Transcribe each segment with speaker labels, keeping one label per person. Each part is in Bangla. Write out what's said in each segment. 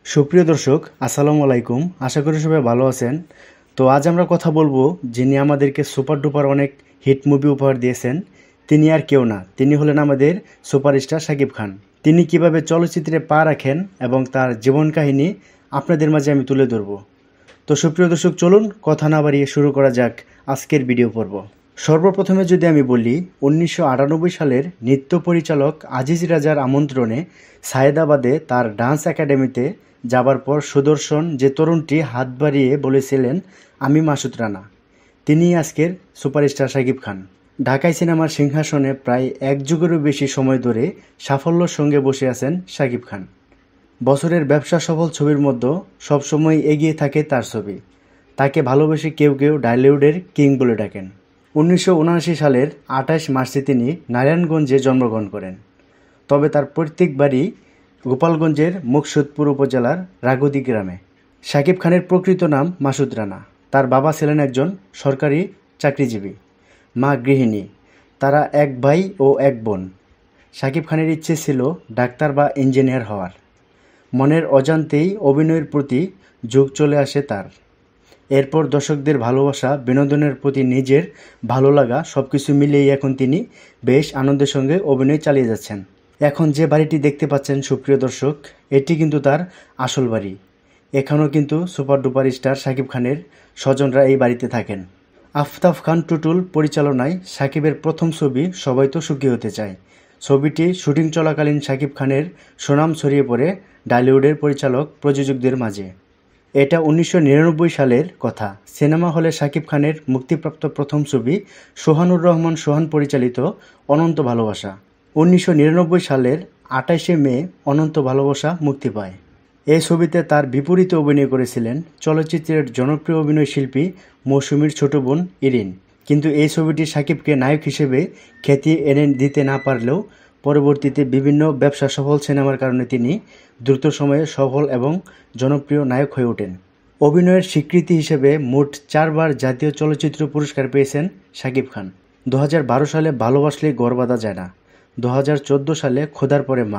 Speaker 1: সুপ্রিয় দর্শক, আসসালামু আলাইকুম। আশা করি সবাই ভালো আছেন। তো আজ আমরা কথা বলবো যিনি আমাদেরকে সুপার ডুপার অনেক হিট মুভি উপহার দিয়েছেন। তিনি আর কেউ না, তিনি হলেন আমাদের সুপারস্টার শাকিব খান। তিনি কিভাবে চলচ্চিত্রে পা রাখেন এবং তার জীবন কাহিনী আপনাদের মাঝে আমি তুলে ধরব। তো সুপ্রিয় দর্শক, চলুন কথা না বাড়িয়ে শুরু করা যাক আজকের ভিডিও পর্ব। সর্বপ্রথমে যদি আমি বলি, 1998 সালের নৃত্য পরিচালক আজিজ রাজার আমন্ত্রণে সায়েদাবাদে তার ডান্স একাডেমিতে যাবার পর সুদর্শন যে তরুণটি হাত বাড়িয়ে বলেছিলেন, আমি মাসুদ রানা, তিনি আজকের সুপারস্টার শাকিব খান। ঢাকাই সিনেমার সিংহাসনে প্রায় এক যুগেরও বেশি সময় ধরে সাফল্যের সঙ্গে বসে আছেন শাকিব খান। বছরের ব্যবসা সফল ছবির মধ্যে সবসময় এগিয়ে থাকে তার ছবি। তাকে ভালোবেসে কেউ কেউ ডালিউডের কিং বলে ডাকেন। 1979 সালের 28 মার্চে তিনি নারায়ণগঞ্জে জন্মগ্রহণ করেন। তবে তার পৈতৃক বাড়ি গোপালগঞ্জের মুকসুদপুর উপজেলার রাগুদি গ্রামে। শাকিব খানের প্রকৃত নাম মাসুদ রানা। তার বাবা ছিলেন একজন সরকারি চাকরিজীবী, মা গৃহিণী। তারা এক ভাই ও এক বোন। শাকিব খানের ইচ্ছে ছিল ডাক্তার বা ইঞ্জিনিয়ার হওয়ার। মনের অজান্তেই অভিনয়ের প্রতি ঝোঁক চলে আসে তার। এরপর দর্শকদের ভালোবাসা, বিনোদনের প্রতি নিজের ভালো লাগা সবকিছু মিলিয়েই এখন তিনি বেশ আনন্দের সঙ্গে অভিনয় চালিয়ে যাচ্ছেন। এখন যে বাড়িটি দেখতে পাচ্ছেন সুপ্রিয় দর্শক, এটি কিন্তু তার আসল বাড়ি। এখানেও কিন্তু সুপার ডুপার স্টার শাকিব খানের স্বজনরা এই বাড়িতে থাকেন। আফতাব খান টুটুল পরিচালনায় শাকিবের প্রথম ছবি সবাই তো সুখী হতে চায়। ছবিটি শুটিং চলাকালীন শাকিব খানের সুনাম ছড়িয়ে পড়ে ডালিউডের পরিচালক প্রযোজকদের মাঝে। এটা 1999 সালের কথা। সিনেমা হলে শাকিব খানের মুক্তিপ্রাপ্ত প্রথম ছবি সোহানুর রহমান সোহান পরিচালিত অনন্ত ভালোবাসা। 1999 সালের 28শে মে অনন্ত ভালোবাসা মুক্তি পায়। এই ছবিতে তার বিপরীতে অভিনয় করেছিলেন চলচ্চিত্রের জনপ্রিয় অভিনয় শিল্পী মৌসুমীর ছোট বোন ইরিন। কিন্তু এই ছবিটি শাকিবকে নায়ক হিসেবে খ্যাতি এনে দিতে না পারলেও পরবর্তীতে বিভিন্ন ব্যবসা সফল সিনেমার কারণে তিনি দ্রুত সময়ে সফল এবং জনপ্রিয় নায়ক হয়ে ওঠেন। অভিনয়ের স্বীকৃতি হিসেবে মোট 4 বার জাতীয় চলচ্চিত্র পুরস্কার পেয়েছেন শাকিব খান। 2012 সালে ভালোবাসলে গড় বাঁধা যায় না, 2014 সালে খোদার পরে মা,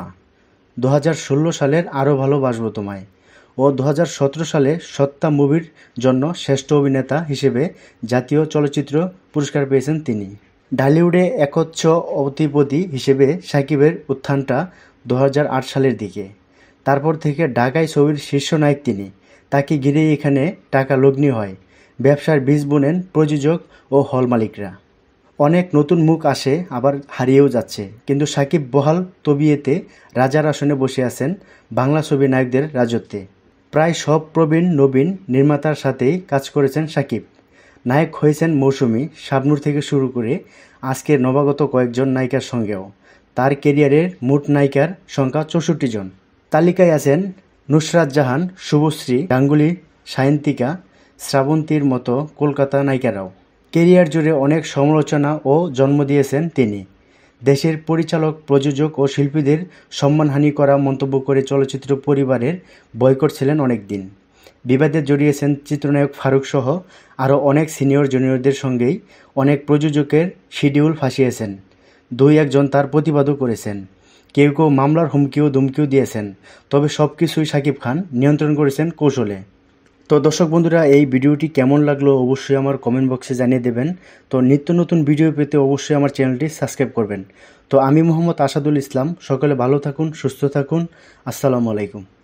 Speaker 1: 2016 সালের আরও ভালোবাসবো তোমায় ও 2017 সালে সত্তা মুভির জন্য শ্রেষ্ঠ অভিনেতা হিসেবে জাতীয় চলচ্চিত্র পুরস্কার পেয়েছেন তিনি। ঢালিউডে একচ্ছ অধিপতি হিসেবে শাকিবের উত্থানটা 2008 সালের দিকে। তারপর থেকে ঢাকাই ছবির শীর্ষ নায়ক তিনি। তাকে ঘিরেই এখানে টাকা লগ্নি হয়। ব্যবসার বীজ বুনেন প্রযোজক ও হল মালিকরা। অনেক নতুন মুখ আসে, আবার হারিয়েও যাচ্ছে, কিন্তু শাকিব বহাল তবিয়েতে রাজার আসনে বসে আছেন বাংলা ছবি নায়কদের রাজত্বে। প্রায় সব প্রবীণ নবীন নির্মাতার সাথেই কাজ করেছেন শাকিব। নায়ক হয়েছেন মৌসুমী, শাবনূর থেকে শুরু করে আজকের নবাগত কয়েকজন নায়িকার সঙ্গেও। তার ক্যারিয়ারের মোট নায়িকার সংখ্যা 64 জন। তালিকায় আছেন নুসরাত জাহান, শুভশ্রী, গাঙ্গুলি, সায়ন্তিকা, শ্রাবন্তীর মতো কলকাতা নায়িকারাও। ক্যারিয়ার জুড়ে অনেক সমালোচনা ও জন্ম দিয়েছেন তিনি। দেশের পরিচালক, প্রযোজক ও শিল্পীদের সম্মানহানি করা মন্তব্য করে চলচ্চিত্র পরিবারের বয়কট ছিলেন অনেক দিন। বিবাদে জড়িয়েছেন চিত্রনায়ক ফারুক সহ আরও অনেক সিনিয়র জুনিয়রদের সঙ্গেই অনেক প্রযোজকের শিডিউল ফাঁসিয়েছেন। 2-1 জন তার প্রতিবাদও করেছেন। কেউ কেউ মামলার হুমকিও দুমকিও দিয়েছেন। তবে সব কিছুই শাকিব খান নিয়ন্ত্রণ করেছেন কৌশলে। তো দর্শক বন্ধুরা, এই ভিডিওটি কেমন লাগলো অবশ্যই আমার কমেন্ট বক্সে জানিয়ে দেবেন। তো নিত্য নতুন ভিডিও পেতে অবশ্যই আমার চ্যানেলটি সাবস্ক্রাইব করবেন। তো আমি মোহাম্মদ আসাদুল ইসলাম। সকলে ভালো থাকুন, সুস্থ থাকুন। আসসালামু আলাইকুম।